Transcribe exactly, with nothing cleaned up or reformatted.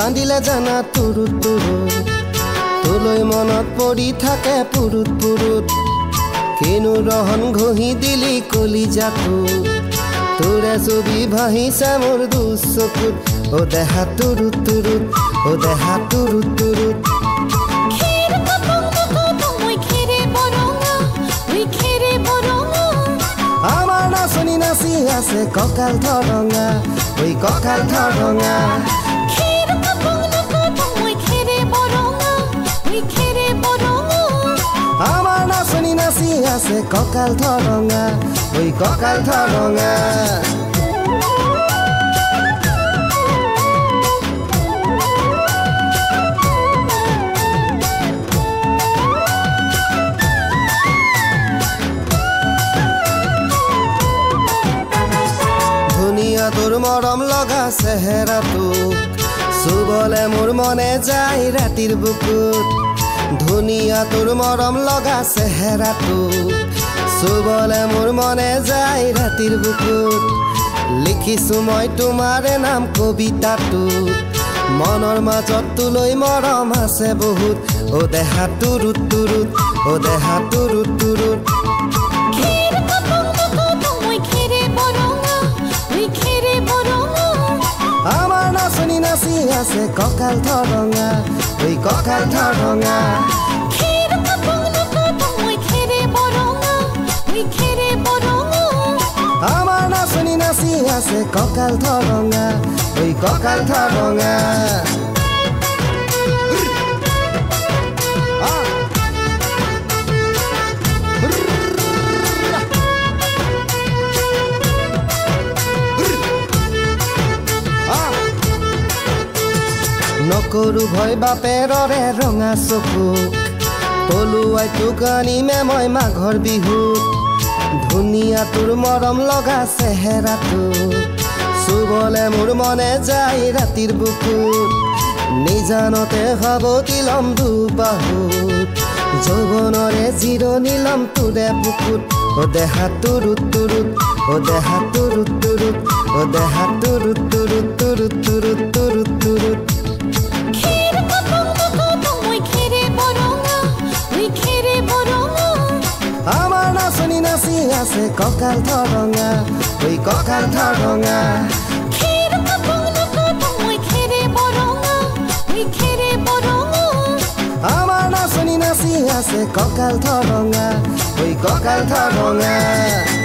কান্দিলে জানা তুৰুত তুৰুত তোলৈ মনত পৰি থাকে পুৰুত পুৰুত কিনো ৰহন ঘঁহি দিলি কলিজাটো তোৰে ছবি ভাহিছে মোৰ দুচকুত ও দেহা তুৰুত তুৰুত ও দেহা তুৰুত তুৰুত আমাৰ নাচনি নাচি আছে কঁকাল ধৰঙা ঐ কঁকাল ধৰঙা আমাৰ নাচনি নাচি আছে কঁকাল ধৰঙা ঐ কঁকাল ধৰঙা ধুনীয়া তোৰ মৰম লগা চেহেৰাটো চুবলে মোৰ মনে যায় ৰাতিৰ বুকুত ধুনীয়া তোৰ মৰম লগা চেহেৰাটো চুবলে মোৰ মনে যায় ৰাতিৰ বুকুত লিখিছো মই তোমাৰে নাম কবিতাটো মনৰ মাজত তোলৈ মৰম আছে বহুত ও দেহা তুৰুত তুৰুত ও দেহা তুৰুত তুৰুত আমাৰ নাচনি নাচি আছে কঁকাল ধৰঙা ঐ কঁকাল ধৰঙা আমাৰ নাচনি নাচি আছে কঁকাল ধৰঙা ঐ কঁকাল ধৰঙা নকৰো ভয় বাপেৰৰে ৰঙা চকুক পলুৱাই তোক আনিমে মই মাঘৰ বিহুত ধুনীয়া তোৰ মৰম লগা চেহেৰাটো চুবলে মোৰ মনে যায় ৰাতিৰ বুকুত নিজানতে সাৱটি লম দুবাহুত যৌৱনৰে জিৰণি লম তোৰে বুকুত ও দেহা তুৰুত তুৰুত ও দেহা তুৰুত তুৰুত ও দেহা তুৰুত তুৰুত তুৰুত তুৰুত তুৰুত তুৰুত আমাৰ নাচনি নাচি আছে কঁকাল ধৰঙা ঐ কঁকাল ধৰঙা আমাৰ নাচনি নাচি আছে কঁকাল ধৰঙা ঐ কঁকাল ধৰঙা